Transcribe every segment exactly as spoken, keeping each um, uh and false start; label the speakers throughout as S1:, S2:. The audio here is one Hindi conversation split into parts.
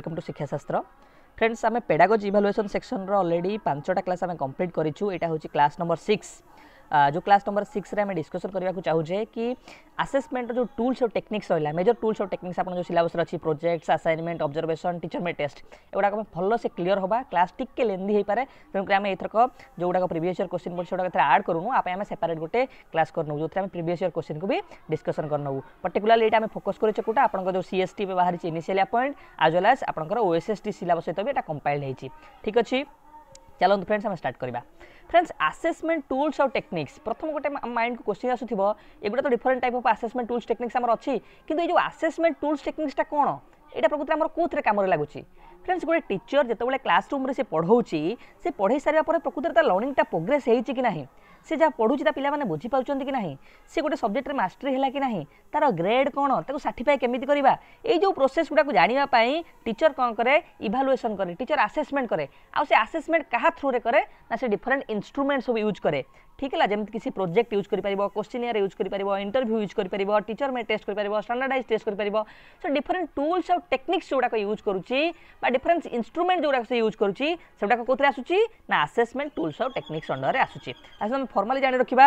S1: वेलकम टू शिक्षा शास्त्र फ्रेंड्स आम पेडागोजी इभालुएसन सेक्शन ऑलरेडी पांचटा क्लास आम कंप्लीट करिछु एटा होची क्लास नंबर सिक्स जो क्लास नंबर सिक्स रे आम डिस्कसन करबा चाहूचे कि असेसमेंट जो टूल्स और टेक्निक्स रहा मेजर टूल्स और टेक्निक्स आपन जो सिलेबस अच्छी प्रोजेक्ट्स असाइनमेंट ऑब्जर्वेशन टीचर में टेस्ट एगुड़ा भल से क्लियर होबा क्लास टिके लेंदी हो पारे तेणुक आम एथरक जो गुड़ा प्रीवियस ईयर क्वेश्चन पड़ी से आड करूँ आप सेपरेट गोटे क्लास करनू जो आम प्रीवियस ईयर क्वेश्चन को भी डिस्कसन करनू पर्टिकुलरली एटा आम फोकस करेछे कोटा आपन जो सीएसटी पे बाहर initial point as well as आपन ओएसएसटी सिलेबस सहित भी एटा कंपाइल्ड होईची ठीक अच्छी चलते फ्रेंड्स आम स्टार्ट करवा फ्रेंड्स असेसमेंट टूल्स और टेक्निक्स प्रथम गोटे माइंड को क्वेश्चन आसुथिबो एगुड़ा तो different type of assessment tools techniques आमर अच्छी किंतु जो असेसमेंट टूल्स टेक्निक्सटा कौन एटा प्रकृति आमर कोथरे काम लगुच फ्रेंड्स गोटे टीचर जितेबाला क्लासरूम रे से पढ़ाऊँगी से पढ़ाई सारा प्रकृति लर्निंगटा प्रोग्रेस होती कि नहीं से जहाँ पढ़ुची पिला माने बुझी पाउछन्ति कि नहीं से गोटे सब्जेक्ट रे मास्टरी है कि नहीं तार ग्रेड कौन ताको सर्टिफाई केमिति करबा ए जो प्रोसेस गुडा को जानिबा पई टीचर कौन करे इभालुएशन करे टीचर असेसमेंट करे आ से असेसमेंट कहा थ्रू रे करे ना से डिफरेंट इंस्ट्रूमेंट सब यूज करे ठीक है जमी किसी प्रोजेक्ट यूज करि परिबो क्वेश्चनियर यूज करि परिबो इंटरव्यू यूज करि परिबो टीचर में टेस्ट करि परिबो स्टैंडर्डाइज टेस्ट करि परिबो सो डिफरेंट टूल्स और टेक्निक्स जोडा को यूज करूची बा डिफरेंट इंस्ट्रूमेंट जोडा से यूज करूची सेडा को कोथरे आसुची ना असेसमेंट टूल्स और टेक्निक्स अंडर रे आसुची आज हम फॉर्मली जानि रखिबा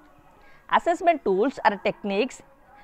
S1: असेसमेंट टूल्स आर techniques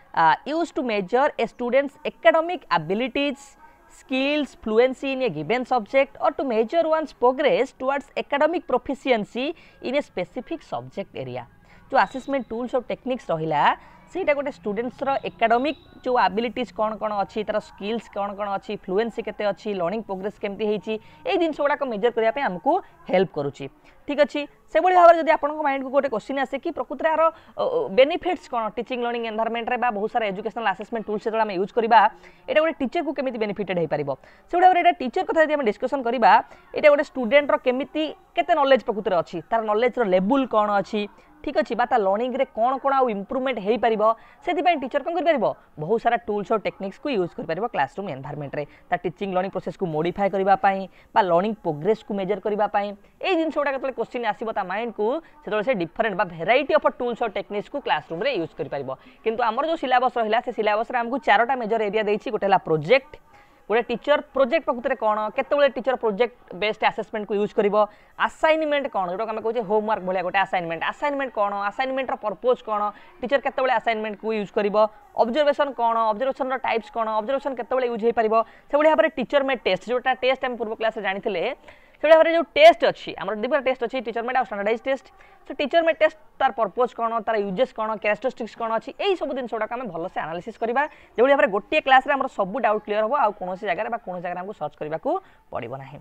S1: used to measure a students academic abilities skills fluency in a given subject or to measure one's progress towards academic proficiency in a specific subject area जो असेसमेंट टूल्स और टेक्निक्स रहिला सेटा गोटे स्टूडेंट्स रो एकेडमिक जो एबिलिटीज कौन कौन अच्छी तार स्किल्स कौन कौन अच्छी फ्लुएंसी केते अच्छी लर्निंग प्रोग्रेस केमती हेची ए जिनस गुडा को मेजर करिया पे हमको हेल्प करूची ठीक अछि से बळी भाबरे जदि आपन को माइंड को गोटे क्वेश्चन आसे कि प्रकृति आरो बेनिफिट्स कोन टीचिंग लर्निंग एनवायरनमेंट रे बा बहुत सारा एजुकेशनल असेसमेंट टूल्स से हम यूज करबा एटा गोटे टीचर को केमिति बेनिफिटेड हे परिबो से गुडा एटा टीचर कथा जदि हम डिस्कशन करबा एटा गोटे स्टूडेंट रो केमिति केते नॉलेज प्रकृति रे अछि तार नॉलेज रो लेवल कोन अछि ठीक अच्छे बा लर्निंग रे कौन कौन आउ इम्प्रूवमेंट हो पार से टीचर कौन कर बहुत सारा टूल्स और टेक्निक्स को यूज कर क्लासरूम एनवायरनमेंट रे ता टीचिंग लर्निंग प्रोसेस को मॉडिफाई करने लर्निंग प्रोग्रेस को मेजर करने ये जिन गुड़ा जो क्वेश्चन आसो माइंड को से डिफरेंट बा भेराइटी ऑफ टूल्स और टेक्निक्स को क्लासरूम रे यूज कर किंतु आमर जो सिलेबस रहा से सिलेबस आमको चारोटा मेजर एरिया देछि गोटे प्रोजेक्ट गोटे टीचर प्रोजेक्ट प्रकृति कौन केतबेले टीचर प्रोजेक्ट बेस्ड असेसमेंट को यूज करिवो असाइनमेंट कौन जो आम कहते होमवर्क भाया गोटे असाइनमेंट असाइनमेंट कौन असाइनमेंट पर्पज कौन टीचर केतबेले असाइनमेंट को यूज करिवो ऑब्जर्वेशन कौन ऑब्जर्वेशन टाइप्स कौन ऑब्जर्वेशन केतबेले यूज हो पारिबो से भाया भाव टीचर में टेस्ट जोटा टेस्ट आम पूर्व क्लास जानी से भाव जो टेस्ट अच्छी आम डिफरेंट टेस्ट अच्छी टीचर में स्टैंडर्डाइज टेस्ट सो टीचर में टेस्ट तार पर्पज कौन तार यूजेस कौन कैरेक्टरिस्टिक्स कौन अच्छी यही सब जिन गुड़ा आम भल से एनालिसिस करवा जो भाव में गोटे क्लास रे सब डाउट क्लियर हम आउ कौन जगह कौन जगह आमको सर्च करने को पड़ो ना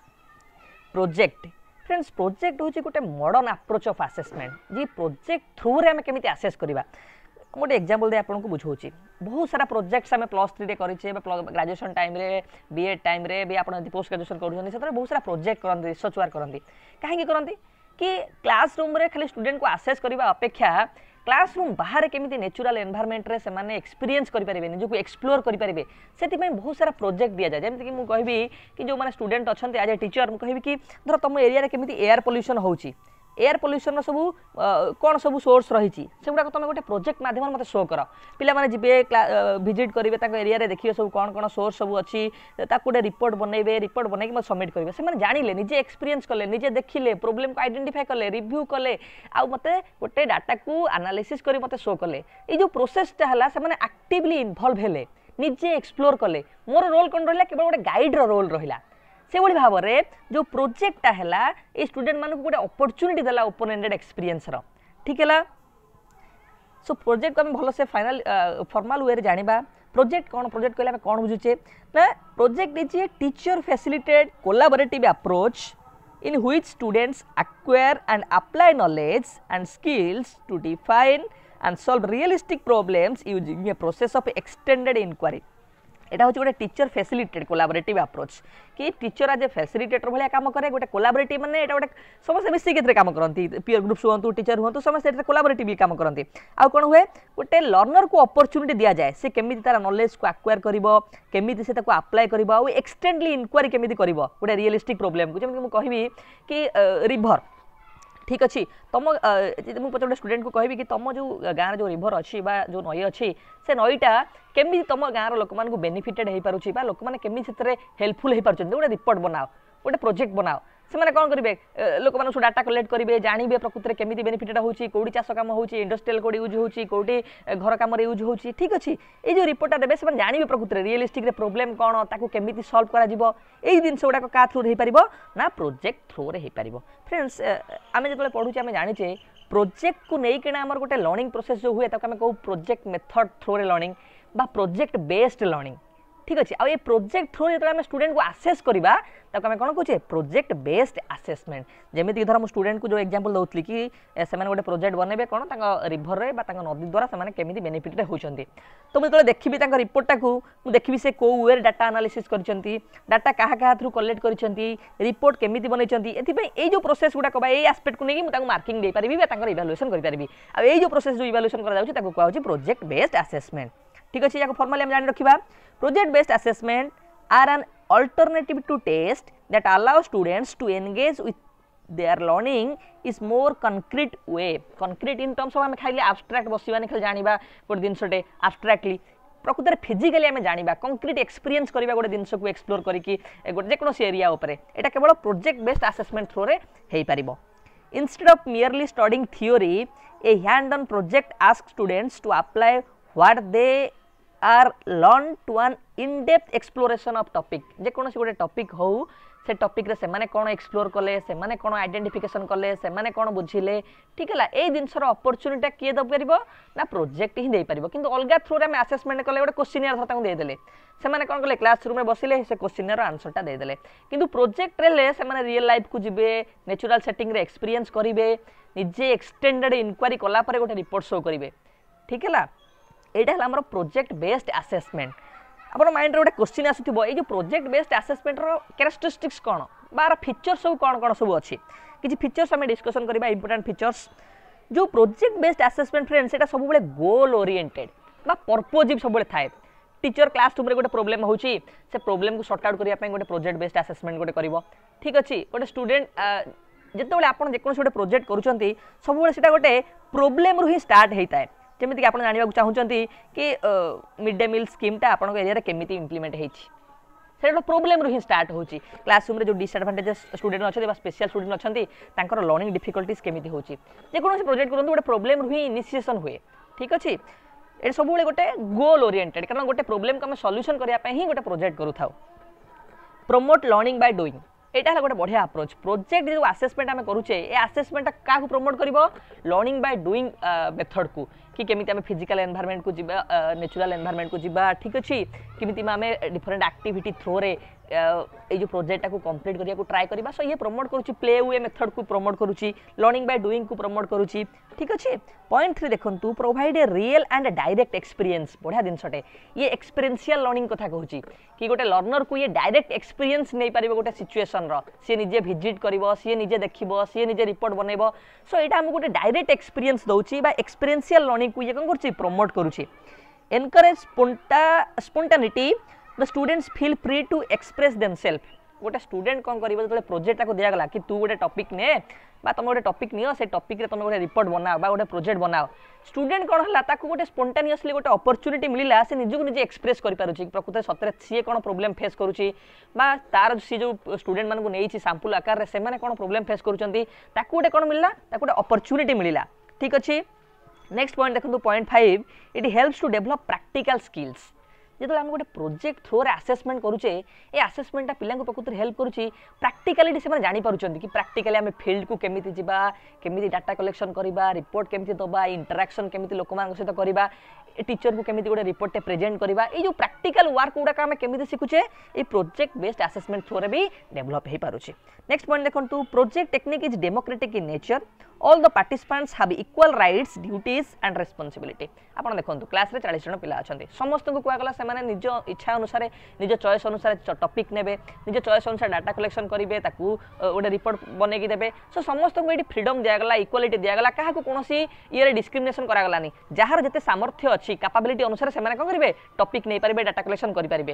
S1: प्रोजेक्ट फ्रेंड्स प्रोजेक्ट हूँ गोटे मॉडर्न अप्रोच ऑफ असेसमेंट जी प्रोजेक्ट थ्रू रे आम केमिति असेस करवा गोटे एग्जांपल दे आपको बुझाऊँ बहुत सारा प्रोजेक्ट्स आम प्लस थ्री करे ग्रेजुएशन टाइम रे बीएड टाइम रे भी आप पोस्ट ग्रेजुएशन कर बहुत सारा प्रोजेक्ट करते रिसर्च वर्क करती कहीं करती कि क्लासरूम रे खाली स्टूडेंट को आसेस करने अपेक्षा क्लासरूम बाहर केमिति नेचुरल एनवायरनमेंट रे से माने एक्सपीरियंस करि परिबे निजको एक्सप्लोर करि परिबे सेति में बहुत सारा प्रोजेक्ट दिया जाय जेमति कि मु कहबी कि जो माने स्टूडेंट अछंती एज ए टीचर मु कहबी कि धर तुम एरिया रे केमिति एयर पोल्यूशन होउची एयर पोल्यूशन सब कौन सब सोर्स रही से गुड़ा तुम गोटे प्रोजेक्ट माध्यम मत शो कर पिला माने जिबे विजिट करेंगे एरिया रे देखिए सब कौन कौन सोर्स सब अच्छी गोटे रिपोर्ट बनइबे रिपोर्ट बनई मत सबमिट करेंगे से जानिले निजे एक्सपीरियंस कले निजे देखिले प्रोब्लेम को आइडेंटिफाई कले रिव्यू कले आ मते गोटे डाटा को एनालिसिस करी मते शो कले ये जो प्रोसेसटा हला से माने एक्टिवली इन्वॉल्व हेले निजे एक्सप्लोर कले मोर रोल कौन रहा केवल गोटे गाइड रो रोल रहा से भाई भाव में जो प्रोजेक्टा है ये स्टूडेंट मानक गोटे अपॉर्चुनिटी देला ओपन एंडेड एक्सपीरियंस रो ठीक है सो प्रोजेक्ट को आम भल से फाइनल फॉर्मल वे जानिबा प्रोजेक्ट कौन प्रोजेक्ट कहले कौन बुझुचे ना project is a teacher facilitated collaborative approach in which students acquire and apply knowledge and skills to define and solve realistic problems using a process of extended inquiry एटा हूँ गोटे टीचर फैसिलिटेटेड कोलैबोरेटिव अप्रोच कि टीचर आज ए फैसिलिटेटर भाया काम करे गोटे कोलैबोरेटिव माने एटा गोटे समस्त मिसिक एतरे काम करती पीयर ग्रुप्स हुंतु टीचर हुंतु समस्त एतरे कोलैबोरेटिवली काम करती आ कोन हुए गोटे लर्नर को अपॉर्चुनिटी दिया जाए से केमिति तार नॉलेज को एक्वायर करिवो केमिति से ताको अप्लाई करिवो आ एक्सटेंडली इंक्वायरी केमिति करिवो गोटे रियलिस्टिक प्रॉब्लम को जेमि मु कहबी कि रिवर ठीक अच्छे तुम मुझे गोटे स्टूडेंट को कहबी कि तुम जो गाँव जो रिभर अच्छी जो नई अच्छी से नईटा केमी तुम गाँव लोक मानक बेनिफिटेड हो पार्टी लोक मैंने केमी से हेल्पफुल हो पार्टी गोटे रिपोर्ट बनाओ गोटे प्रोजेक्ट बनाओ से मैंने कौन करेंगे लोक मानक डाटा कलेक्ट करेंगे जानवे प्रकृति में केमी बेनिफिटेड होची कौटी चाष कम हो इंडस्ट्रियल कौटी यूज होची कौटी घर कम यूज होची ठीक अच्छे ये जो रिपोर्टा देवे से जानवे प्रकृति रियलिस्टिक रे प्रोब्लेम कौन ताको केमी सल्व करा यही जिन गुड़ाक क्या थ्रू हो पार ना प्रोजेक्ट थ्रू हो पार फ्रेंड्स आम जो पढ़ुचे आम जाचे प्रोजेक्ट को लेकिन आम गोटे लर्निंग प्रोसेस जो हुए आम कहू प्रोजेक्ट मेथड थ्रू रे लर्निंग बा प्रोजेक्ट बेस्ड लर्निंग ठीक अच्छे आ प्रोजेक्ट थ्रू जो आम स्टूडेंट को आसेस करवा ताको आम कौन कहे प्रोजेक्ट बेस्ड आसेसमेंट जमीक धर मुझे स्टूडेंट को जो एग्जांपल दौली कि से गोटे प्रोजेक्ट बनइबे कौन रिभर रे नदी द्वारा से केमी बेनिफिटेड होती तो मुझे देखी रिपोर्टा को देखी से कौ वे डाटा एनालिसिस करछंती डाटा क्या क्या थ्रू कलेक्ट करछंती रिपोर्ट केमी बनई ये जो प्रोसेस गुड़ाक ये आस्पेक्ट को लेकिन मुझे मार्किंग दे पारि इवैल्यूएशन कर पारि आ जो प्रोसेस जो इवैल्यूएशन करा प्रोजेक्ट बेस्ड आसेसमेंट ठीक अच्छे या फॉर्मली हम जान रखा project based assessment are an alternative to test that allow students to engage with their learning is more concrete way concrete in terms of आम खाली abstract बसवानी खाली जानिबा गोटे जिनसटे abstractly प्रकृत फिजिकली आम जानिबा कंक्रीट एक्सपीरियंस करबा गोटे जिनस को एक्सप्लोर करिकि गोटे जेकोसी एरिया उपरे एटा केवल प्रोजेक्ट बेस्ड असेसमेंट थ्रू रे हेई परिबो instead of merely studying theory a hand on project asks students to apply what they are learn to an in-depth exploration of topic जे कौन गोटे टॉपिक हो से टॉपिक रे से माने कौन एक्सप्लोर कले से माने कौन आइडेंटिफिकेशन कले से माने कौन बुझिले ठीक है ए जिनसर अपॉर्चुनिटी किए दे परिबो ना प्रोजेक्ट ही दे परिबो किंतु अलगा थ्रू रे हम असेसमेंट कले गोटे क्वेश्चनियर धरता दे देले से माने कौन कले क्लासरूम में बसिले से क्वेश्चनियर आंसरटा दे देले किंतु प्रोजेक्ट रे से माने रियल लाइफ को जिबे नेचुरल सेटिंग रे एक्सपीरियंस करिवे निजे एक्सटेंडेड इंक्वायरी कला पर गोटे रिपोर्ट शो करिवे ठीक है एटा है हमर प्रोजेक्ट बेस्ड असेसमेंट आपन माइंड रे गोटे क्वेश्चन आसुथिबो ए जो प्रोजेक्ट बेस्ड असेसमेंट रो कैरेक्टरिस्टिक्स कोन बार फीचर्स सब कोन कोन सब अछि किछि फीचर्स हम डिस्कशन करबा इंपोर्टेंट फीचर्स जो प्रोजेक्ट बेस्ड असेसमेंट फ्रेंड्स एटा सब बेले गोल ओरिएंटेड बा पर्पजिव सब बेले थाए टीचर क्लासरूम रे गोटे प्रॉब्लम होची से प्रॉब्लम को सॉर्ट आउट करिया पय गोटे प्रोजेक्ट बेस्ड असेसमेंट गोटे करबो ठीक अछि गोटे स्टूडेंट जेते बेले आपन जेकोन गोटे प्रोजेक्ट करूचंती सब बेले सेटा गोटे प्रॉब्लम रु ही स्टार्ट हेइताय जमीक आप जानवा चाहूँगी कि मिड डे मिल स्कीमटा आपन एरिया केमी इम्प्लीमेंट होता प्रोब्लेम ही स्टार्ट होची क्लासरूम रे जो डिसएडवांटेजेस स्टूडेंट अच्छे स्पेशल स्टूडेंट अच्छा लर्निंग डिफिकल्टीज केमी होची जेकोसी प्रोजेक्ट करूँ गोटे प्रोब्लेम ही इनिशिएशन हुए ठीक अच्छे ये सब गोटे गोल ओरिएंटेड कारण गोटे प्रोब्लेम को आम सॉल्यूशन करने ही गोटे प्रोजेक्ट करूँ प्रमोट लर्निंग बाय डूइंग एटा है गोटे बढ़िया अप्रोच प्रोजेक्ट जो असेसमेंट आम करूचे ए असेसमेंट क्या प्रमोट कर लर्निंग बाय डूइंग मेथड को कि केमी आम फिजिकल एनवायरनमेंट को जीवा नेचुरल एनवायरनमेंट को जीवा ठीक अच्छे केमी आम डिफरेंट एक्टिविटी थ्रो रे ये जो प्रोजेक्ट को कंप्लीट करिया को ट्राई करबा सो ये प्रमोट करूची प्ले वे मेथड को प्रमोट करूची लर्निंग बाय डूइंग को प्रमोट करूची ठीक अच्छे पॉइंट थ्री देखंतु provide a real and direct experience बढ़िया जिनसटे ये एक्सपीरियंशियल लर्निंग कथा कहूची कि गोटे लर्नर को ये डायरेक्ट एक्सपीरियंस नहीं पारिबो गोटे सिचुएशन रो सी निजे विजिट करिवो सी निजे देखिबो सी निजे रिपोर्ट बनैबो सो एटा हम गोटे डायरेक्ट एक्सपीरियंस दउची बा एक्सपीरियंशियल लर्निंग को ये कोन करची प्रमोट करूची एनकरेज स्पोंटा spontaneity the students feel free to express themselves गोटे स्टूडेंट कौन कर जो प्रोजेक्ट को दिगला कि तू गोटे टॉपिक ने बा तुम गोटे टॉपिक नियो से टॉपिक रे तुम गोटे रिपोर्ट बनाओ बा गोटे प्रोजेक्ट बनाओ स्टूडेंट कौन है ताको गोटे स्पोंटानियसली गोटे अपॉर्चुनिटी मिलला से निजको निजे एक्सप्रेस कर पारुची प्रकृत सतरे सी कौन प्रॉब्लम फेस करूची बा तार सी जो स्टूडेंट मान को नहीं सैंपल आकार रे से माने कौन प्रॉब्लम फेस करूचंती ताको गोटे कौन मिलला ताको गोटे अपॉर्चुनिटी मिलला ठीक अच्छे नेक्स्ट पॉइंट देखो point five it helps to develop practical skills जो आम गोटे प्रोजेक्ट थ्रो रे असेसमेंट करूचे ये असेसमेंटा पिला प्रकृत हेल्प करूची प्रैक्टिकलिटी से जानी पारुचंती कि प्रैक्टिकली आम फील्ड को केमिति जिबा केमिति डाटा कलेक्शन करबा रिपोर्ट केमिति दबा इंटरैक्शन केमिति लोक मान सहित करबा टीचर को केमिति गोटे रिपोर्ट टे प्रेजेंट करबा ये जो प्रैक्टिकल वर्क गुडा आम केमिति शिखुचे ये प्रोजेक्ट बेस्ड असेसमेंट थ्रो रे भी डेवलप हो पारुचे नेक्स्ट पॉइंट देखंतु project technique is democratic in nature all the participants have equal rights duties and responsibility आपन देखंतु क्लास रे चालीस जन पिला अछंती समस्त को कुआगला से माने निज इच्छा अनुसार निज चॉइस अनुसार टॉपिक नेबे निज चॉइस अनुसार डाटा कलेक्शन करिवे ताकू गोटे रिपोर्ट बनेकी देबे सो समस्त को एटी फ्रीडम दिया गला इक्वालिटी दिया गला काहा को कोनोसी ये रे डिस्क्रिमिनेशन करा गलानी जहार जते सामर्थ्य अछि कैपेबिलिटी अनुसार से माने कोन करिवे टॉपिक नै परिबे डाटा कलेक्शन करि परिबे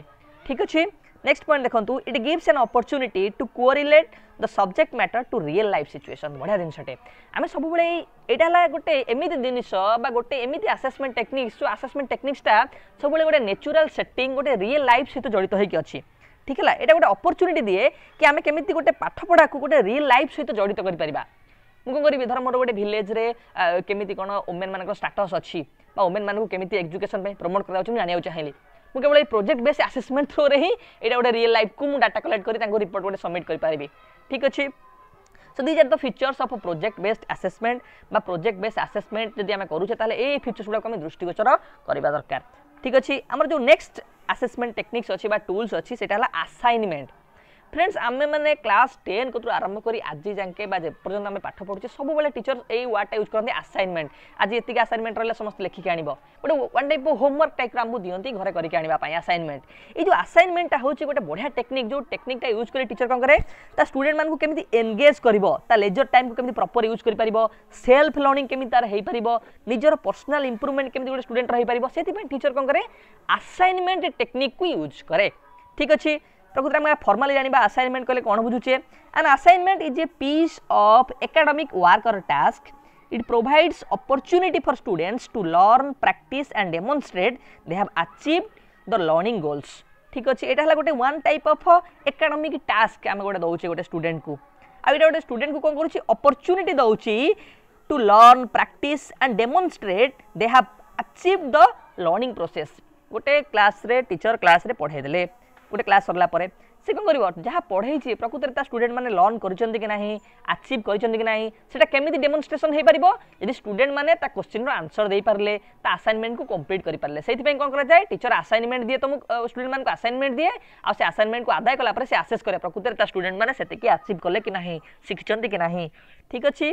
S1: ठीक अच्छे। नेक्स्ट पॉइंट देखो, it gives an opportunity to correlate the subject matter to real life situation. बढ़िया जिनसटे आम सब यहाँ गोटे एमती जिनस गोटे एमती आसेसमेंट टेक्निक्स जो आसेसमेंट टेक्निक्सटा सब गोटे नेचुरल सेटिंग गोटे रियल लाइफ सहित जड़ित होगी अच्छी। ठीक है, यहाँ गोटे अपॉर्चुनिटी दिए कि आम केमी गोटे पाठपढ़ा को गोटे रियल लाइफ सहित जड़ित कर मुझे कौन करी धर मोर गोटे भिलेज रे केमी कौन वोमेन मान स्टाटस अच्छी वोमेन मान केमी एजुकेशन प्रमोट कर जाना चाहिए मुझे केवल प्रोजेक्ट बेस आसेसमेंट थ्रो रे ही ये गोटे रियल लाइफ को मुझे डाटा कलेक्ट कर रिपोर्ट गोटे सबमिट करें। ठीक अच्छे। So these are the features of project based assessment बा प्रोजेक्ट बेस्ड असेसमेंट जब आम करूचे ताले ए फीचर्स गुड़ा आम दृष्टिगोचर करवा दरकार। ठीक अच्छे। आमर जो नेक्स्ट असेसमेंट टेक्निक्स अच्छी बा टूल्स अच्छी सेटा हला असाइनमेंट। फ्रेंड्स आमे माने क्लास टेन को आरंभ करी आज जाके बा पर्यंत आम पाठ पढ़ुचे सब बेले टीचर ए वार्डटा यूज करते असाइनमेंट। आज एतिक असाइनमेंट रहा समस्त लिखिक आनिबो गोटे one type of homework type आमको दियंती घरे करके आनिबा पई असाइनमेंट। ए जो असाइनमेंटटा होची गोटे बढ़िया टेक्निक जो टेक्निकटा यूज करी टीचर कोन करे ता स्टूडेंट मान को केमिति एंगेज करबो ता लेजर टाइम को केमिति प्रॉपर यूज करि परिबो सेल्फ लर्निंग केमिति तार हेई परिबो निजर पर्सनल इंप्रूवमेंट केमिति गोटे स्टूडेंट रहि परिबो सेति पई टीचर कोन करे असाइनमेंट टेक्निक को यूज करे। ठीक अछि। प्रकृति में फॉर्मली जानिबा असाइनमेंट कहले कोन बुझुचे an assignment is a piece of academic work or task. It provides opportunity for students to learn practice and demonstrate they have achieved the learning goals. ठीक अच्छे। यहाँ गोटे one type of academic task आम गोटे दौचे गोटे स्टूडेंट को आ गोटे स्टूडेंट को कौन कर अपॉर्चुनिटी दौची to learn practice and demonstrate they have achieved the learning process. गोटे क्लास रे टीचर क्लास रे पढ़ाई देले गोटे क्लास सरला परे से कौन कर जहाँ पढ़ाई प्रकृति स्टूडेंट मैंने लर्न करिसेंति कि नाही अचीव करिसेंति कि नाही सेटा केमिति डेमोन्स्ट्रेशन हे परिबो यदि स्टूडेंट माने ता क्वेश्चन रो आंसर दे पारले ता असाइनमेंट को कंप्लीट करि पारले सेति पई कोन करा जाय टीचर असाइनमेंट दिए तुम स्टूडेंट मान को असाइनमेंट दिए आ से असाइनमेंट को आदाय कला परे से असेस करे प्रकृति ता स्टूडेंट माने सेति कि अचीव करले कि नाही शिखचंति कि नाही। ठीक अछि।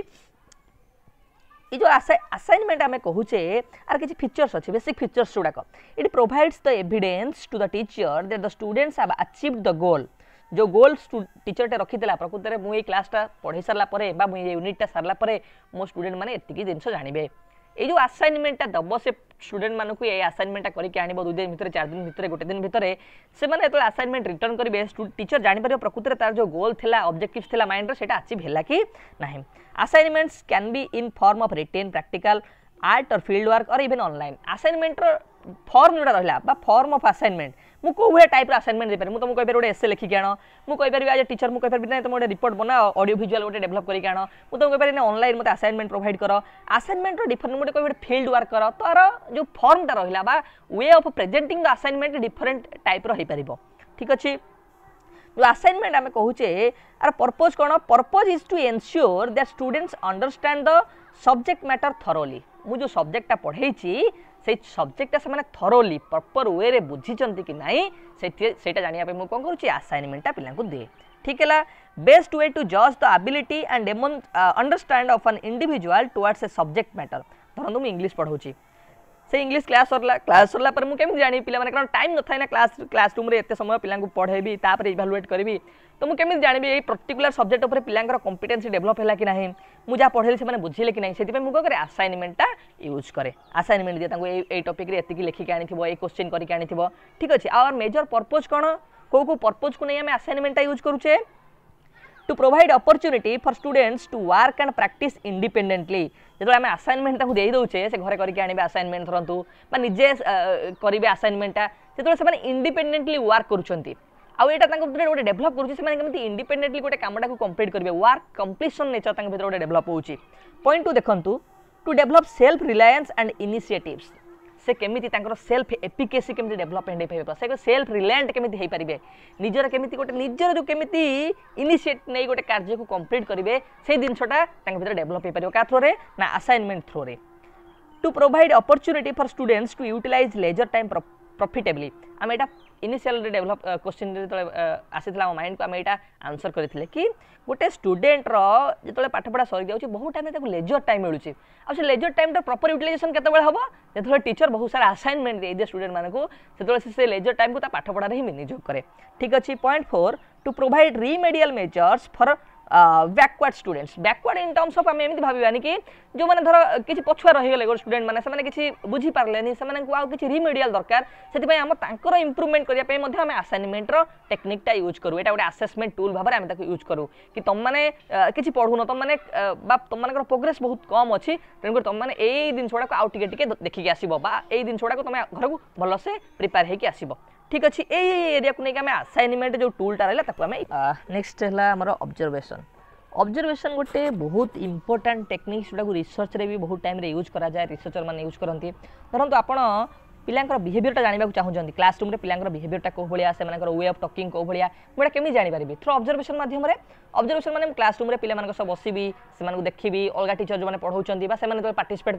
S1: ये जो असाइनमेंट आम कहूचे आर किसी फीचर्स अच्छे बेसिक फीचर्स गुड़ाक it provides the evidence to the teacher that the students have achieved the goal. जो गोल टीचर टे रखीला प्रकृति में मुझे क्लासटा पढ़ाई सारा मुझे यूनिटा सारा मो स्टूडेंट मैंने एतिकी जिनस जानवे ये जो असाइनमेंटा दब से स्टूडेंट मानक ये असाइनमेंटा करके आनिब दुई दिन भितर चार दिन भितर गोटे दिन भितर से मैंने जो असाइनमेंट रिटर्न करेंगे टीचर जापर प्रकृति तार जो गोल थिला ऑब्जेक्टिव्स थिला माइंड रो सेटा अचीव हैला कि नहीं। Assignments can be in form of written practical art or field work or even online. Assignment form जोड़ा रहा बा फॉर्म ऑफ असाइनमेंट मु को भाई टाइप असाइनमेंट दे पारे मु तुमको कहि गोटे एसे लिखिक आण मु कहि पारि आज टीचर मु कहि पारि तुम गोटे रिपोर्ट बना ऑडियो विजुअल गोटे डेवलप करके आण मु तुमको कहि पारि ऑनलाइन मते असाइनमेंट प्रोवाइड कर असाइनमेंट रो डिफरेंट गोटे कहि गोटे फील्ड वर्क कर तार जो फॉर्मटा रहिला बा way of presenting the assignment different type रो हे परिबो। ठीक अछि। जो असाइनमेंट आम कहूचे आर पर्पज कौन purpose is to ensure that students understand the subject matter thoroughly. मु जो सब्जेक्टा पढ़ाई से सब्जेक्टा से माने थरोली प्रॉपर वे रे बुझीचंती कि नहीं सेटा जानिया पे मु कोन करूची असाइनमेंटा पिला को दे। ठीक है। बेस्ट वे टू जज the ability and understand of an individual towards a subject matter. धरन मु इंग्लिश पढ़ाऊची से इंग्लिश क्लास सरला क्लास सरला पर मु केमि जानि पिला माने कारण टाइम न थाय ना क्लास क्लासरूम रे एते समय पिला को पढ़ेबी तापर इवैल्यूएट करबी तो मु केमि जानिबी ए पर्टिकुलर सब्जेक्ट ऊपर पिलांकर कॉम्पिटेंसी डेवलप हैला कि नाही मु जा पढ़ेली से माने बुझिले कि नाही सेति पे मु को करे असाइनमेंटटा यूज करे। असाइनमेंट दिए तांको ए टॉपिक रे एतिकी लिखि के आनिथिबो ए क्वेश्चन करि के आनिथिबो। ठीक अछि। और मेजर पर्पज कोन को को पर्पज को नै हम असाइनमेंटटा यूज करूचे to provide opportunity for students to work and practice independently. जो आम असाइनमेंट को दे दौचे से घरे करके आने असाइनमेंट धरतु निजे करेंगे असाइनमेंटा जो से इंडिपेंडेंटली वर्क करुँच आउटा गोटे डेभलप करुँच इंडिपेंडेंटली गोटे कामटा को कंप्लीट करेंगे वर्क कंप्लीशन नेचर भर गोटे डेभलप होची। पॉइंट टू देखंतु to develop self reliance and initiatives से केमिति तांकर सेल्फ एफिकेसी केमिति डेभलपमेंट हे पाइबो से सेल्फ रिलायंट केमिति हे पारिबे निजर केमिति गोटे निजर जो केमिति इनिशिएट नै गोटे कार्य को कंप्लीट करिवे से दिनसटा तांक भीतर डेभलप हे पारिबो का थ्रो रे ना असाइनमेंट थ्रो रे। To provide opportunity for students to utilize leisure time profitably आम एटा इनिशियल डेभलप क्वेश्चन जो आसीला माइंड को आम एटा आंसर करथिले कि गोटे स्टूडेंट रो जो पाठ पढ़ा सरी जाउची बहुत टाइम ताको लेजर टाइम मिलुची आ से लेजर टाइम प्रॉपर यूटिलाइजेशन केते बेले हबो जो टीचर बहुत सारा असाइनमेंट दे दे स्टूडेंट मानकू से से लेजर टाइम को ता पाठ पढ़ा रे ही विनियोग करे। ठीक अछि। Point four to provide remedial measures for backward students backward in terms of आम एमती भावानी कि जो मैंने धर किसी पछुआ रहीगले गोटे स्टूडेंट मैंने से किसी बुझी पारे से आउ किसी रिमेडियल दरकार से आम तर इम्प्रुवमेंट करने आम असाइनमेंटर टेक्निकटा यूज करूँ यहाँ गोटे आसेसमेंट टूल भाव में यूज करूँ कि तुम मैंने किसी पढ़ुन तुम मैंने तुम मान प्रोग्रेस बहुत कम अच्छी तेणुक तुम मैंने यही जिन गुड़ाक आउ टे देखिए आसो यही जिन गुड़ाक तुम घर को भलसे प्रिपेयर होकर आसो ठीक अच्छे यही एरिया को लेकिन असाइनमेंट जो टूलटा रहा नेक्स्ट है आमर ऑब्जर्वेशन ऑब्जर्वेशन गोटे बहुत इंपोर्टेंट टेक्निक्स जोटा रिसर्च रे भी बहुत टाइम रे यूज करा जाए रिसर्चर मैंने यूज करती धरतु आप पिलांकर बिहेवियरटा जानवा चाहूँगी क्लासरूम रे पिलांकर बिहेवियरटा कौ भाया से वे ऑफ टॉकिंग कौ भाया मुझे केमी जानीपारि थ्रू ऑब्जर्वेशन माध्यम ऑब्जर्वेशन माने क्लासरूम रे पिला सब बसबी से देखी अलग टीचर जो पढ़ाऊँ से पार्टिसिपेट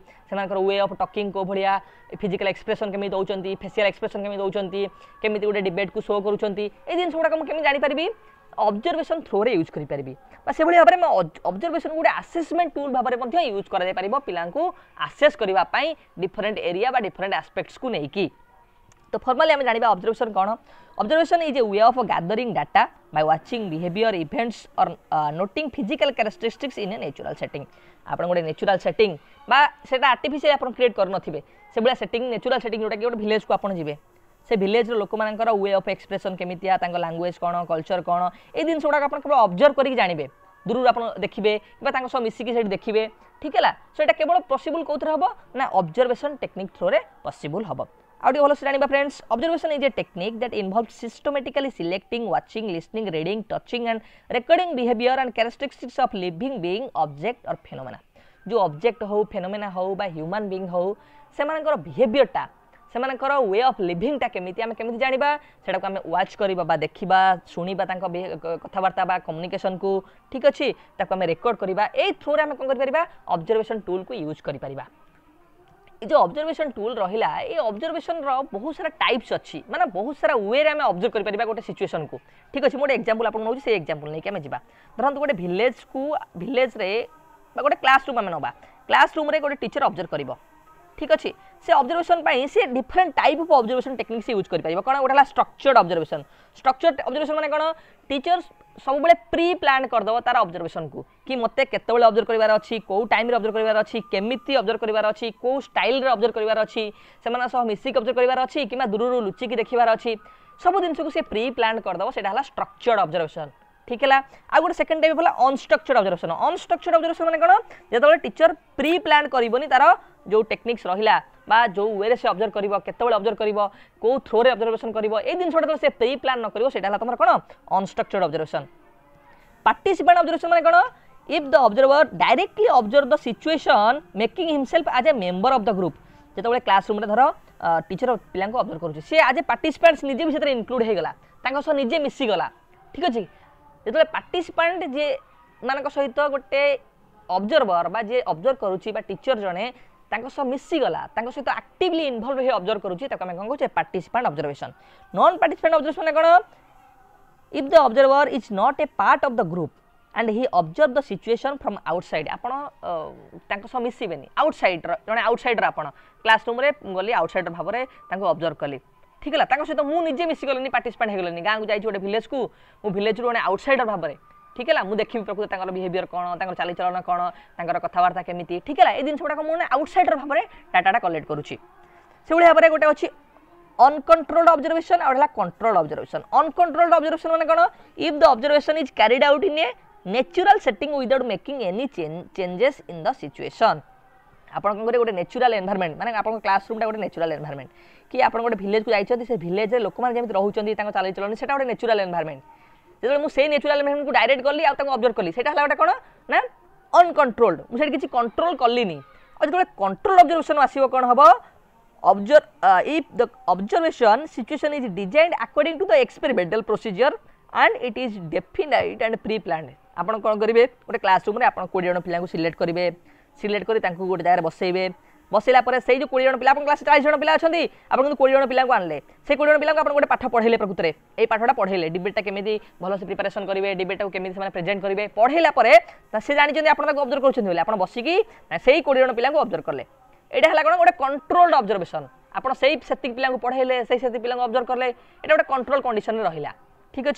S1: कर वे ऑफ टॉकिंग कौ भाया फिजिकल एक्सप्रेशन केमी दौरान फेसियल एक्सप्रेशन केमी दौरान केमी गोटे डिबेट को शो करुँच ये जिन गुड़ाक मुझे जानीपारि ऑब्जर्वेशन थ्रो रे यूज करि परिबी से भाई भाव में ऑब्जर्वेशन गोटे आसेसमेंट टूल भाव में यूज कर पिला आसेस करने डिफरेंट एरिया डिफरेंट एस्पेक्ट्स को लेकिन तो फॉर्मली आम जाना ऑब्जर्वेशन कौन observation is a way of gathering data by watching behaviour events or noting physical characteristics in a natural setting आप गोटे नेचुरल सेटिंग से आर्टिफिशियल आप क्रिएट कर से भाया सेटिंग नेचुरल सेटिंग जोटा कि गोटे विलेज को आप जी से विलेज लोक मानकर वे ऑफ एक्सप्रेशन केमितिया लैंग्वेज कौन कल्चर कौन ये जिन गुड़ाक आप केवल ऑब्जर्व करके जानवे दूर आप देखिए कि मिसिकी देखिए ठीक है सो ये केवल पॉसिबल कौन हम ना ऑब्जर्वेशन टेक्निक थ्रो रे पॉसिबल हम आउ भल से जाना friends observation is a technique that involve systematically selecting watching listening reading touching and recording behaviour and characteristics of living being object or phenomena जो ऑब्जेक्ट हो फेनोमेना हो बा ह्यूमन बीइंग हो से बिहेवियरटा से वे ऑफ लिविंगटा केमी आम केमी जाना से आम वाच करवा देखा शुणा कथबार्ता बा कम्युनिकेशन को ठीक अच्छे आम रेकर्ड करवा ये थ्रू आम कौन कर ऑब्जर्वेशन टूल को यूज कर जो ऑब्जर्वेशन टूल रहा ये ऑब्जर्वेशन बहुत सारा टाइप्स अच्छी माने बहुत सारा वे आम ऑब्जर्व कर गोटे सिचुएशन को ठीक अच्छे गोटे एक्जाम्पल आप नौ से एक्जाम्पल नहीं आम जा धरत गोटे विलेज को विलेज रे गोटे क्लासरूम आम नवा क्लासरूम रे गोटे टीचर ऑब्जर्व कर ठीक अच्छे से ऑब्जर्वेशन पाई से different type of observation technique से यूज कर पारिबा कोन गोटा स्ट्रक्चर्ड ऑब्जर्वेशन स्ट्रक्चर्ड ऑब्जर्वेशन माने कोन टीचर सब बेले प्री प्लान कर दबो तार ऑब्जर्वेशन को कि मते केते बेले ऑब्जर्व करबार अछि को टाइम रे ऑब्जर्व करबार अछि केमिति ऑब्जर्व करबार अछि को स्टाइल रे ऑब्जर्व करबार अछि से माने सह मिसिक ऑब्जर्व करबार अछि किमा दूररु लुचि की देखिबार अछि सब दिन को से प्री प्लान कर दबो सेटा हला स्ट्रक्चर्ड ऑब्जर्वेशन ठीक है आ गोटे सेकेंड टाइप है अनस्ट्रक्चर्ड ऑब्जर्वेशन अनस्ट्रक्चर्ड ऑब्जर्वेशन माने कोन जेतबेले टीचर प्री प्लान करबोनी तार जो टेक्निक्स रहिला बा जो वे से ऑब्जर्व करिवो केतेबेले ऑब्जर्व करिवो को थ्रो रे ऑब्जर्वेशन करिवो ए दिन छोटा से प्री प्लान न करिवो सेटा हला तमर कोन अनस्ट्रक्चर्ड ऑब्जर्वेशन पार्टिसिपेंट ऑब्जर्वेशन माने कोन if the observer directly observe the situation making himself as a member of the group जेतेबेले क्लासरूम रे धरो टीचर पिला को ऑब्जर्व करूची से एज ए पार्टिसिपेंट्स निजे भी सेते इंक्लूड हे गला तांको सह निजे मिसी गला ठीक अछि जेतेबेले पार्टिसिपेंट जे मानक सहित गोटे ऑब्जर्वर बा जे ऑब्जर्व करूची बा टीचर जने तांको सह मिसी गला तांको सहित एक्टिवली इन्वॉल्व हे ऑब्जर्व करूची ताको हम कोन कहू participant observation non participant observation माने कोन if the observer is not a part of the group and he observe the situation from outside आपण तांको सह मिसीबेनी आउटसाइड जने आउटसाइडर आपण क्लासरूम रे गली आउटसाइडर भाव रे तांको ऑब्जर्व कली ठीक है तांको सहित मु निजे मिसी गलनी पार्टिसिपेंट हे गलनी गां को जाई गोटे विलेज को मु विलेज रो आउटसाइडर भाव रे ठीक है मुझे देखी प्रकृति तांकर बिहेवियर कौन तांकर चाली चलन कौन तांकर कथबार्ता केमिति ठीक है ये जिन गुड़ाक मुझे आउटसाइडर भाव में डाटा कलेक्ट करुच्ची से भाव में गोटे अच्छी अनकंट्रोल्ड ऑब्जर्वेशन और कंट्रोल्ड ऑब्जर्वेशन अनकंट्रोल्ड ऑब्जर्वेशन माने कोन if the observation is carried out in a natural setting without making any changes in the situation आपण कोन गोटे नेचुरल एनवायरनमेंट माने आपण क्लासरूम टा गोटे नेचुरल एनवायरनमेंट कि आपण गोटे विलेज को जाइछथि से विलेज रे लोक माने जेमिति रहउछथि तांकर चाली चलन सेटा गोटे नेचुरल एनवायरनमेंट जेतबे मु सेही नेचुरल एनवायरनमेंट को डायरेक्ट करली आ तांको ऑब्जर्व करली सेटा हला गोटे कोन ना अनकंट्रोल्ड मु सेठी किछि कंट्रोल करली नी और जेतबे कंट्रोल ऑब्जर्वेशन आसीबो कोन हबो observe if the observation situation is designed according to the experimental procedure and it is definite and pre planned आपण कोन करिवे गोटे क्लासरूम रे आपण बीस जन पिला को सिलेक्ट करिवे सिलेक्ट करी तांको गोटे जगह बसैबे बसैला परे सेही जो बीस जन पिला आपण क्लास चालीस जन पिला अछंती आपण কিন্তু बीस जन पिला को आनले से बीस जन पिला को आपण गोटे पाठ पढेले प्रकृति रे एई पाठटा पढेले डिबेटटा केमिति भलो से प्रिपरेशन करिवे डिबेटटा को केमिति से प्रेजेंट करिवे पढेला परे से जानि जंदी आपण ताको ऑब्जर्व करछन्ती बोले आपण बसी की सेही बीस जन पिला को ऑब्जर्व करले एटा हला कोन गोटे कंट्रोल्ड ऑब्जर्वेशन आपण सेही सेति पिला को पढेले सेही सेति पिला को ऑब्जर्व करले एटा गोटे कंट्रोल कंडीशन रे रहिला ठीक अछि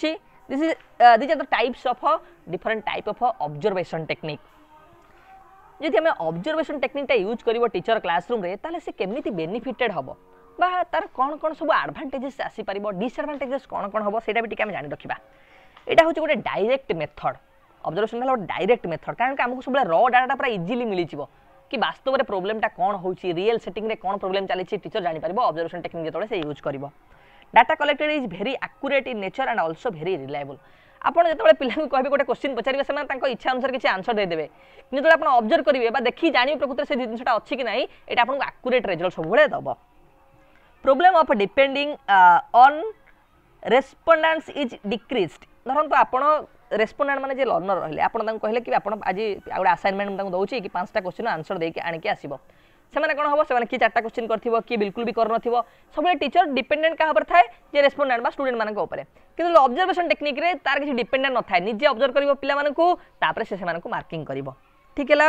S1: this is this are the types of different type of observation technique जदि आम ऑब्जर्वेशन टेक्निकटा यूज कर टीचर क्लासरूम रे ताले से केमिति बेनिफिटेड हम बा तार कौन कौन सब एडवांटेजेस आसीपर डिसएडवांटेजेस कौन कौन हम सेटा भी टिके जानि रखिबा। एटा होची गोटे डायरेक्ट मेथड ऑब्जर्वेशन हला डायरेक्ट मेथड कारण आमको सब रॉ डाटा पूरा इजीली मिली जिवो कि वास्तव में प्रोब्लेमटा कौन होची रियल सेटिंग रे कौन प्रोब्लेम चली टीचर जानि परिबो ऑब्जर्वेशन टेक्निक जतोले से यूज करिवो। Data collected is very accurate in nature and also very reliable. आपन जतोले पिला को कहबे गोटे क्वेश्चन पचारिबे से तांको इच्छा अनुसार किछि आंसर दे देबे जतोले आपन ऑब्जर्व करिवे बा देखि जानि प्रकृति से जिनिसटा अछि कि नाही एटा आपन एक्यूरेट रिजल्ट सब बेले दबो। Problem of depending on respondents is decreased. धरन तो आपन रेस्पोंडेंट माने जे लर्नर रहले आपन तांको कहले कि आपन आज आउडा असाइनमेंट तांको दउछि कि पांचटा क्वेश्चन आंसर देके आनि के आसीबो से माने कोन हबो से माने कि चारटा क्वेश्चन करथिबो कि बिल्कुल भी कर नथिबो सब टीचर डिपेंडेंट का पर थाए जे रेस्पोंडेंट बा स्टूडेंट मानक ऊपर किंतु ऑब्जर्वेशन टेक्निक रे तार किछि डिपेंडेंट न थाए निजे ऑब्जर्व करिवो पिला मानकू तापर से से मानकू मार्किंग करिवो। ठीक हैला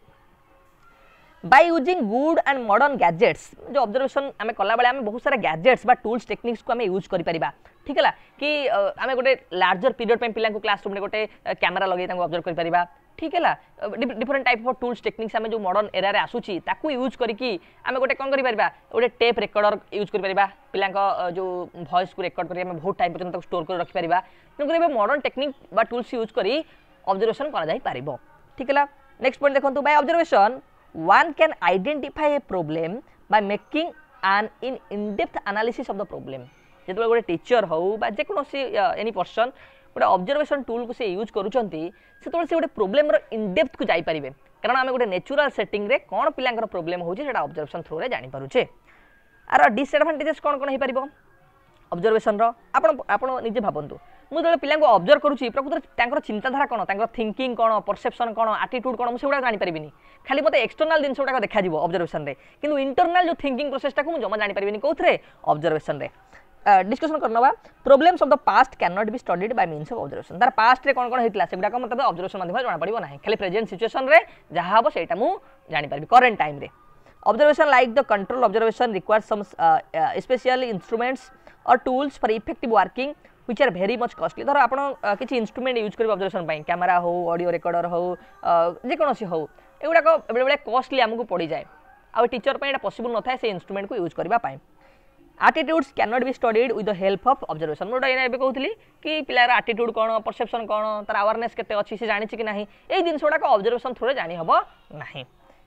S1: by using good and modern gadgets जो ऑब्जर्वेशन आमे कला बेले आमे बहुत सारा गैजेट्स बा टूल्स टेक्निक्स को आमे यूज करि परिबा। ठीक हैला कि आमे गोटे लार्जर पीरियड पे पिला को क्लासरूम रे गोटे कैमरा लगे तांको ऑब्जर्व करि परिबा। ठीक है different type of tools techniques आमे जो मॉडर्न एरा रे आसुची ताकू यूज करिकी आमे गोटे कोन करि परिबा गोटे टेप रेकॉर्डर यूज करि परिबा पिला को जो वॉइस को रेकॉर्ड करि आमे बहुत टाइम पर्यंत तक स्टोर कर रखि परिबा तेणुकर मॉडर्न टेक्निक बा टूल्स यूज करी ऑब्जर्वेशन करा जाई परिबो। ठीक है नेक्स्ट पॉइंट देखंतु by observation one can identify a problem by making an in in-depth analysis of the problem। जेतबे गोटे टीचर हो बा जे कोनोसी एनी पर्सन गोटे ऑब्जर्वेशन टूल को से यूज करूचंती सेतबे से गोटे प्रॉब्लम रो इन डेप्थ को जाई परिबे कारण आमे गोटे नेचुरल सेटिंग रे कोन पिलांकर प्रॉब्लम होची सेटा ऑब्जर्वेशन थ्रू रे जानि पारुचे। आर डिसएडवांटेजेस कोन कोन हे परिबो ऑब्जर्वेशन रो आपण आपण निजे भाबंतु मु जले पिला को ऑब्जर्व करूची प्रकृत तांकर चिंताधारा कोन तांकर थिंकिंग कोन परसेप्शन कोन एटीट्यूड कोन मु सेउडा जानि परिबिनी खाली मते एक्सटर्नल दिन सेउडा देखा जिवो ऑब्जर्वेशन रे किंतु इंटरनल जो थिंकिंग प्रोसेस टा को मु जमा जानि परिबिनी कोथरे ऑब्जर्वेशन रे। डिस्कशन करनबा problems of the past can not be studied by means of observation तार पास्ट रे कोन कोन हेतला सेगुडा को मतलब ऑब्जर्वेशन माध्यम जाना पड़िबो नाही खाली प्रेजेंट सिचुएशन रे जहा हबो सेटा मु जानि परिबी करंट टाइम रे। Observation like the control observation requires some special instruments और tools for effective working which are very much costly. धर आपण किछि इंस्ट्रूमेंट यूज करबे ऑब्जर्वेशन पई कैमरा हो ऑडियो रिकॉर्डर हो जे कोनोसी हो एगुडा को बेले बेले कॉस्टली हमकु पड़ी जाए आ टीचर पई एटा पॉसिबल न थाए से इंस्ट्रूमेंट को यूज करबा पई। Attitudes can not be studied with the help of observation मोटा एना एबे कहउतली कि पिलार एटीट्यूड कोन परसेप्शन कोन तार अवेयरनेस केते अछि से जानि छि कि नाही ए जिंसोडा को ऑब्जर्वेशन थ्रू रे जानि हबो नाही।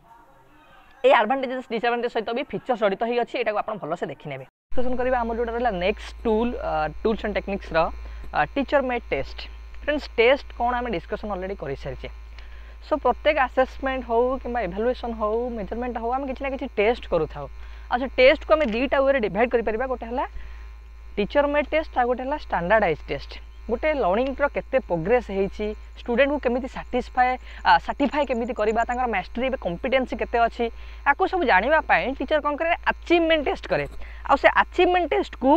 S1: ए एडवांटेजेस डिसएडवांटेज सहित भी फीचर जड़ित ही अछि एटा को आपण भलो से देखि नेबे। डिस्कशन करिबा हमर जोडा रहला next tool tools and techniques रो teacher made test. Friends test कोन हमें डिस्कशन ऑलरेडी करि सारिछे सो प्रत्येक असेसमेंट हो किबा इवैल्यूएशन हो मेजरमेंट हो हम किछि ना किछि टेस्ट करू थाओ आ से टेस्ट को हमें दीटा वे डिवाइड करि परिबा गोटे हला टीचर मेड टेस्ट आ गोटे हला स्टैंडर्डाइज टेस्ट गोटे लर्निंग रो केते प्रोग्रेस हेछि स्टूडेंट को केमिति सैटिस्फाई सर्टिफाई केमिति करबा तांकर मास्टरी बे कॉम्पिटेंसी केते अछि आको सब जानिबा पई टीचर कोन करे अचीवमेंट टेस्ट करे आ से अचीवमेंट टेस्ट को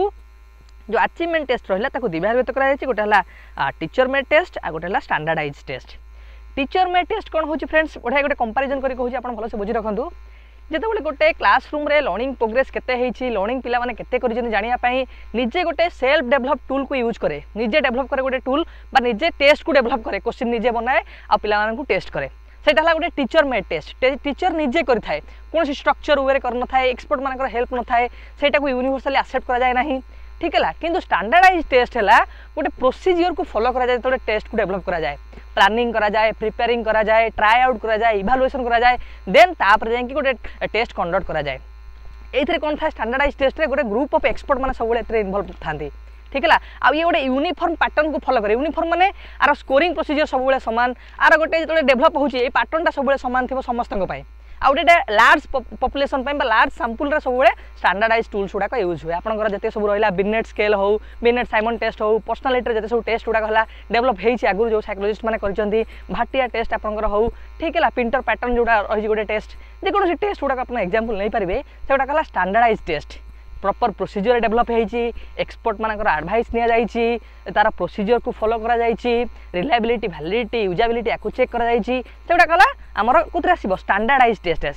S1: जो अचीवमेंट टेस्ट रहला ताको दिभागत करा जायछि गोटे हला टीचर मेड टेस्ट आ गोटे हला standardize test. Teacher made test कोन होछि फ्रेंड्स ओढा गोटे कंपैरिजन करि कहूछि आपण भलो से बुझि रखंतु जेते बेले गोटे क्लासरूम रे लर्निंग प्रोग्रेस केते हेछि लर्निंग पिला माने केते करिजन जानिया पई निजे गोटे सेल्फ डेवलप टूल को यूज करे निजे डेवलप करे गोटे टूल बा निजे टेस्ट को डेवलप करे क्वेश्चन निजे बनाए आ पिला मानन को टेस्ट करे सेटा हला गोटे टीचर मेड टेस्ट टीचर निजे करि थाए कोनसी स्ट्रक्चर उरे कर न थाए एक्सपर्ट मानकर हेल्प न थाए सेटा को यूनिवर्सली एक्सेप्ट करा जाय नाही। ठीक है किंतु स्टैंडर्डाइज टेस्ट है गोटे प्रोसीजर को फॉलो करा जाए तो टेस्ट को डेवलप करा जाए प्लानिंग करा जाए प्रिपेयरिंग करा जाए ट्राई आउट करा जाए इवैल्यूएशन करा जाए देन तापर जाय कि गोटे टेस्ट कंडक्ट करा जाए। एथरे कोन था स्टैंडर्डाइज टेस्ट रे गोटे ग्रुप ऑफ एक्सपर्ट माने सब एथरे इन्वॉल्व थांती। ठीक है आ ये गोटे यूनिफॉर्म पैटर्न को फॉलो करे यूनिफॉर्म माने आर स्कोरिंग प्रोसीजर सब बेले समान आर गोटे जो डेवलप होची ए पैटर्नटा सब बेले समान थिबो समस्तक पई आ गोटे लार्ज पॉपुलेशन पई बा लार्ज सैंपल रे सब बेले स्टैंडर्डाइज टूल्स गुडा का यूज हुए आपनकर जते सब रहला बिनेट स्केल हो बिनेट साइमन टेस्ट हो पर्सनालिटी रे जते सब टेस्ट गुडा हला डेवलप हेछि आगु जो साइकोलॉजिस्ट माने करचंती भाटिया टेस्ट आपनकर हो ठीक है पिंटर पैटर्न जोडा रही गोटे टेस्ट जे कोनो टेस्ट गुडा अपन एग्जांपल नै परिबे सेटा कहला standardize test proper procedure develop हेछि एक्सपर्ट मानकर एडवाइस निया जाइछि तारा प्रोसीजर को फॉलो करा जाइछि रिलायबिलिटी वैलिडिटी यूजेबिलिटी आकु चेक करा जाइछि सेटा कहला हमर कोतरे आसीबो स्टैंडर्डाइज टेस्ट आसीबो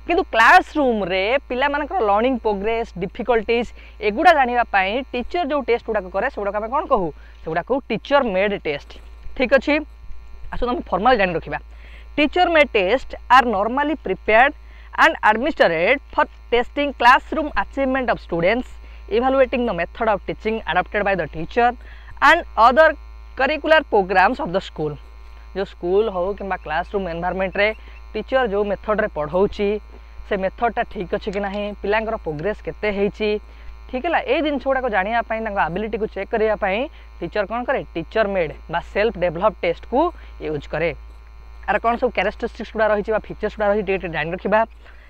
S1: किंतु क्लासरूम रे पिला मानकर लर्निंग प्रोग्रेस डिफिकल्टीज एगुड़ा जानापी टीचर जो टेस्ट गुड़ाक कै से गुड़ाक कौन कहू से गुड़ा कहू टीचर मेड टेस्ट। ठीक अच्छे आस आम फॉर्मल जानी रखा teacher made test are normally prepared and administered for testing classroom achievement of students, evaluating the method of teaching adopted by the teacher and other curricular programs of the school। जो स्कूल हो कि क्लासरूम एनवायरमेंट रे टीचर जो मेथड रे पढ़ाऊँगी से मेथडटा ठीक अच्छे कि ना पिलांकर प्रोग्रेस केते हेची ठीक है ये जिन गुड़ाक जानापी एबिलिटी को चेक करने टीचर कौन करे टीचर मेड बा सेल्फ डेभलप टेस्ट को यूज करे। आर कौन सब कैरेक्टरिस्टिक्स गुड़ा रही फीचर्स गुड़ा रही जान रखा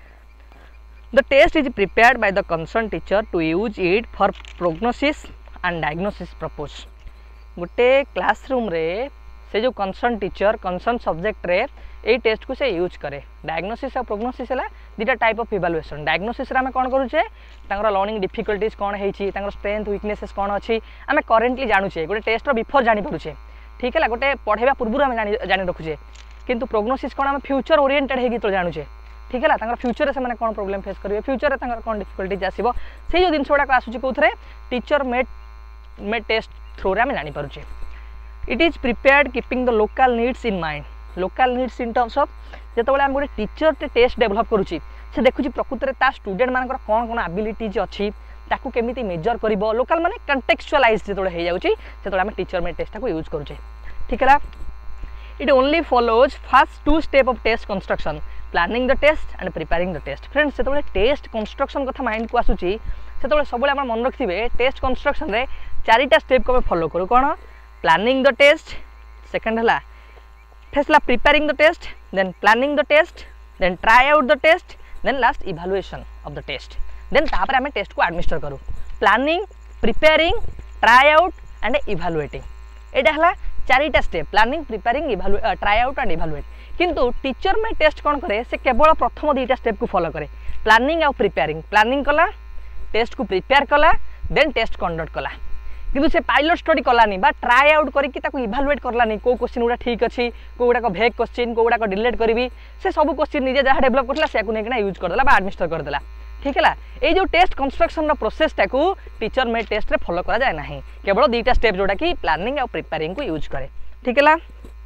S1: the test is prepared by the concern teacher to use it for prognosis and diagnosis purpose. गोटे क्लासरूम रे से जो कंसर्न टीचर कंसर्न सब्जेक्ट रे ये टेस्ट को से यूज करे। डायग्नोसिस और प्रोग्नोसिस है दुटा टाइप ऑफ इवैल्यूएशन। डायग्नोसिस आम कौन करुचे लर्निंग डिफिकल्टीज कौन होती स्ट्रेंथ वीकनेसेस कौन अच्छी आम करेन्टली जानूचे गोटे टेस्ट बिफोर जानीपे ठीक है गोटे पढ़ाइबा पूर्व आम जानी रखुचे किंतु प्रोग्नोसिस कौन आम फ्यूचर ओरिएंटेड होगी तो जानूचे ठीक है तांकर फ्यूचर से मैंने कौन प्रॉब्लम फेस करेंगे फ्यूचर में कौन डिफिकल्टीज आसो से जो जिन गुड़ाक आसूँ कौन teacher made made test through आम जानीपे। It is prepared keeping the local needs in mind. Local needs in terms of जो आम गोटे टीचर टेस्ट डेभलप करुच्ची से देखुची प्रकृत में स्टूडेंट मानकर कौन कौन एबिलिटीज अच्छी ताकू केमिति मेजर कर लोकल माने कंटेक्चुअलाइज जो हो जाऊँगी से आम टीचर मेड टेस्ट को यूज करुचे ठीक है। It only follows first two step of test construction planning the test and preparing the test. Friends से टेस्ट कंस्ट्रक्शन कथा माइंड को आसूची से सब मन रखिए टेस्ट कंस्ट्रक्शन रे चारिटा स्टेप को फॉलो करूँ कौन प्लानिंग द टेस्ट सेकंड है first preparing the test then planning the test then try out the test then last evaluation of the test then तापर आम टेस्ट को एडमिनिस्टर करूँ planning preparing try out and evaluating एटा है चारिटा step planning preparing evalu try out and evaluate. किंतु टीचर में टेस्ट कौन करे से केवल प्रथम दुईटा स्टेप को फॉलो करे प्लानिंग आउ प्रिपेयरिंग प्लानिंग कला टेस्ट को प्रिपेयर कला देन टेस्ट कंडक्ट कला किंतु से पायलट स्टडी कलानी बा ट्राई आउट करके इवैल्यूएट करलानी को क्वेश्चन गुड़ा ठीक अच्छी को गुड़ाक भेग क्वेश्चन को गुड़ाक डिलीट करी से सब क्वेश्चन निजे जहाँ डेभलप करला से नहीं यूज करदेला एडमिनिस्टर करदेला ठीक है। ये जो टेस्ट कंस्ट्रक्शन प्रोसेसटा को टीचर मेड टेस्ट रे फॉलो करा जाए ना केवल दुईटा स्टेप जोटा कि प्लानिंग और प्रिपेयरिंग को यूज करे ठीक है।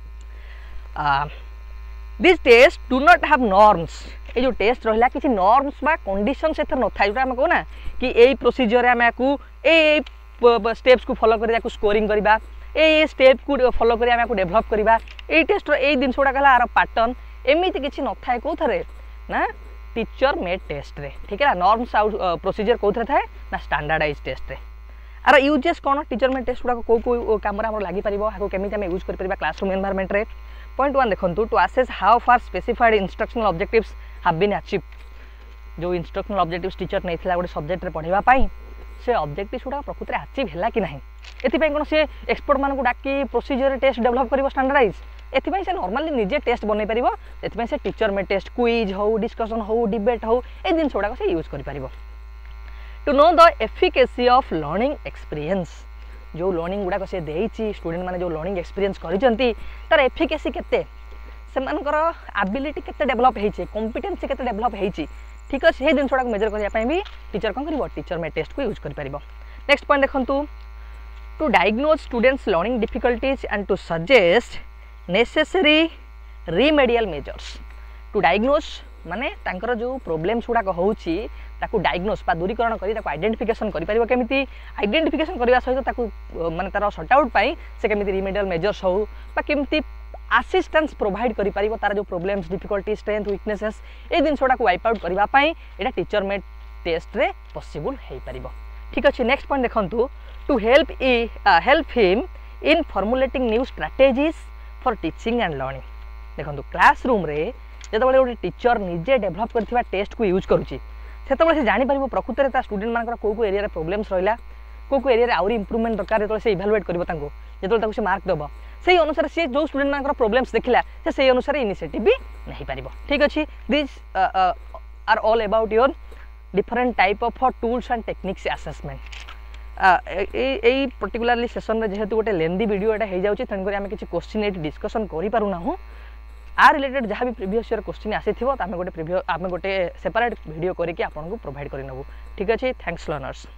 S1: This test do not have norms ये जो टेस्ट रहा किसी नॉर्म्स बा कंडीशन से न था जो आम कहना कि यही प्रोसीजर आम ए स्टेप्स को फॉलो कर स्कोरिंग करवा ए स्टेप को फॉलो कर आम डेभलप करवा ये टेस्ट ये जिन गुड़ाक आर पैटर्न एमती किसी न था कौ थे ना टीचर मेड टेस्ट रे ठीक है। नॉर्म्स आउ प्रोसीजर कौन थाए ना स्टैंडर्डाइज टेस्ट रे आर यूजेस कौन टीचर मेड टेस्ट गुड़ाक कौ कौ कम लगी पार केमी आम यूज कर क्लासरूम एनवायरमेंट रे। पॉइंट वन देखो to assess how far specified instructional objectives have been achieve जो इंस्ट्रक्शनल ऑब्जेक्टिव्स टीचर नहीं था गोटे सब्जेक्ट रे पढ़ाई से ऑब्जेक्टिव्स गुड़ा प्रकृत में अचीव है कि नहीं एथिपाई कौन से एक्सपर्ट मानक डाकी प्रोसीजर टेस्ट डेभलप कर स्टैंडर्डाइज एथिपाई से नॉर्मली निजे टेस्ट बन पार से टीचर में टेस्ट क्विज हो डिस्कशन हो डिबेट हो ये जिन गुड़ाक से यूज कर to know the efficacy of learning experience जो लर्निंग गुड़ाक से देती स्टूडेंट मैंने जो लर्निंग एक्सपीरियंस करिसेंती तार एफिकेसी केते सेमानकर एबिलिटी केते डेभलप होइछे कॉम्पिटेंसी केते डेभलप होइछे ठीक अच्छे ये जिन गुड़ाक मेजर करने भी टीचर कौन कर टीचर में टेस्ट को यूज कर पार। नेक्स्ट पॉइंट देखो to diagnose students learning difficulties and to suggest necessary remedial measures. To diagnose माने तांकर जो प्रोब्लेम्स गुड़ाक होउची ताकू डायग्नोज बा दूरीकरण करी ताकू आइडेंटिफिकेशन करि परिबो केमिति आइडेंटिफिकेशन करबा सहित ताकू माने तार सॉर्ट आउट पाई से केमिति रिमेडियल मेजर्स हो बा केमिति असिस्टेंस प्रोवाइड करि परिबो तार जो प्रोब्लेम्स डिफिकल्टी स्ट्रेंथ वीकनेसेस ए दिन गुड़ाक वाइप आउट करबा पई एटा टीचर मेड टेस्ट रे पॉसिबल हे परिबो ठीक अछि। नेक्स्ट पॉइंट देखंतु टू हेल्प ई help him in formulating new strategies for teaching and learning. देखो क्लासरूम रे जो गोटे टीचर निजे डेभलप कर टेस्ट को यूज करुच्ची से जापर प्रकृत में स्टूडेंट मान कौ कौ एरिया प्रोब्लेम्स रहा कौ कौ एरिया आउरी इंप्रूवमेंट दरकार जो से इवैल्यूएट कर जो से मार्क देव से अनुसार सी जो स्टूडेंट मान प्रोब्लेम्स देखला से अनुसार इनिशिएटिव भी नहीं पार ठीक अच्छे। This are all about your different type of tools and techniques assessment. यही पर्टिकुलारली सेसन में जेहेतु गोटे लेंदी वीडियो यहाँ हो जाऊँगी तेणुक आम किसी क्वेश्चन ये डिस्कसन करूँ आ रिलेटेड जहाँ भी प्रीवियस ईयर क्वेश्चन आसी आम गोटे प्रिव्यू आम गोटे सेपरेट वीडियो करके आपको प्रोवाइड कर नबू। ठीक अच्छे, थैंक्स लर्नर्स।